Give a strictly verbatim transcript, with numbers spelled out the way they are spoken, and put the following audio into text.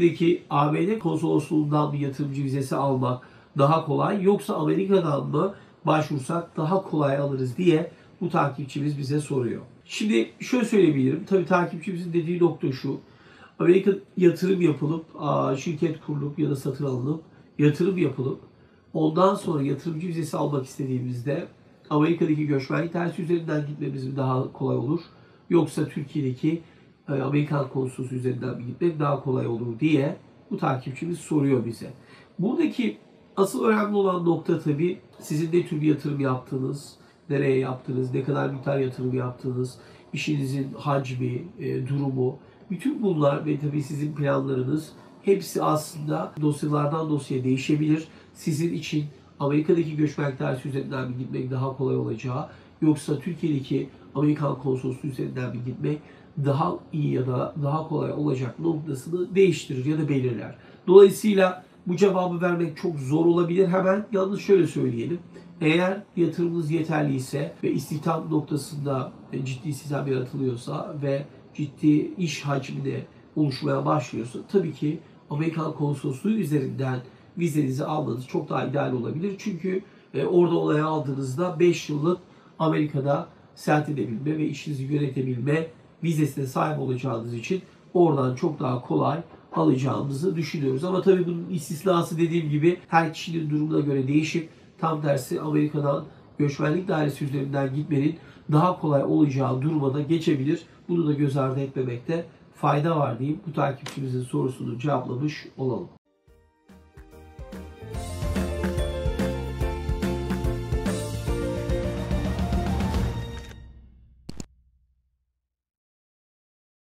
Türkiye'deki A B D konsolosluğundan bir yatırımcı vizesi almak daha kolay, yoksa Amerika'dan mı başvursak daha kolay alırız diye bu takipçimiz bize soruyor. Şimdi şöyle söyleyebilirim. Tabii takipçimizin dediği nokta şu. Amerika yatırım yapılıp, şirket kurulup ya da satın alınıp, yatırım yapılıp ondan sonra yatırımcı vizesi almak istediğimizde Amerika'daki göçmenlik dairesi üzerinden gitmemiz mi daha kolay olur? Yoksa Türkiye'deki Amerikan konsolosu üzerinden mi gitmek daha kolay olur diye bu takipçimiz soruyor bize. Buradaki asıl önemli olan nokta tabii sizin ne tür bir yatırım yaptığınız, nereye yaptınız, ne kadar miktar yatırım yaptığınız, işinizin hacmi, e, durumu, bütün bunlar ve tabii sizin planlarınız hepsi aslında dosyalardan dosyaya değişebilir. Sizin için Amerika'daki göçmenlik dairesi üzerinden mi gitmek daha kolay olacağı, yoksa Türkiye'deki Amerikan konsolosluğu üzerinden mi gitmek daha iyi ya da daha kolay olacak noktasını değiştirir ya da belirler. Dolayısıyla bu cevabı vermek çok zor olabilir. Hemen yalnız şöyle söyleyelim. Eğer yatırımınız yeterliyse ve istihdam noktasında ciddi istihdam yaratılıyorsa ve ciddi iş hacmi de oluşmaya başlıyorsa tabii ki Amerikan konsolosluğu üzerinden vizenizi almanız çok daha ideal olabilir. Çünkü orada onayı aldığınızda beş yıllık Amerika'da seyahat edebilme ve işinizi yönetebilme vizesine sahip olacağınız için oradan çok daha kolay alacağımızı düşünüyoruz. Ama tabii bunun istisnası dediğim gibi her kişinin durumuna göre değişip tam tersi Amerika'dan göçmenlik dairesi üzerinden gitmenin daha kolay olacağı duruma da geçebilir. Bunu da göz ardı etmemekte fayda var diyeyim. Bu takipçimizin sorusunu cevaplamış olalım.